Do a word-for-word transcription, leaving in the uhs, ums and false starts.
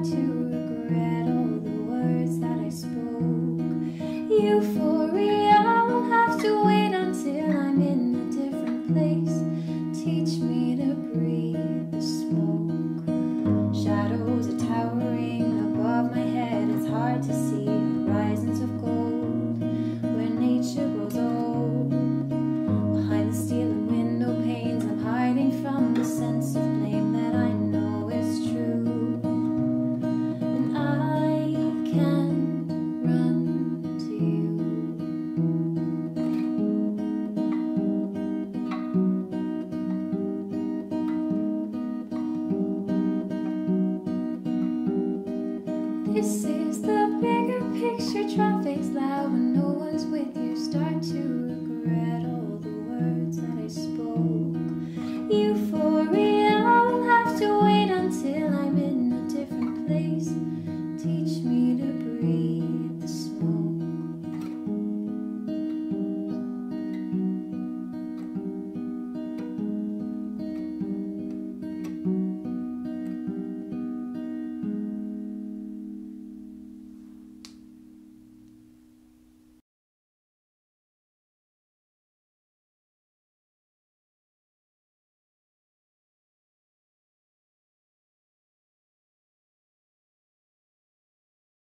to regret all the words that I spoke. Euphoria will have to wait until I'm in a different place. Teach me to breathe the smoke. Shadows are towering above my head. It's hard to see horizons of gold where nature grows old. Behind the steel and window panes, I'm hiding from the sense of blame that I know is true. And I can't run to you. This is the bigger picture, trying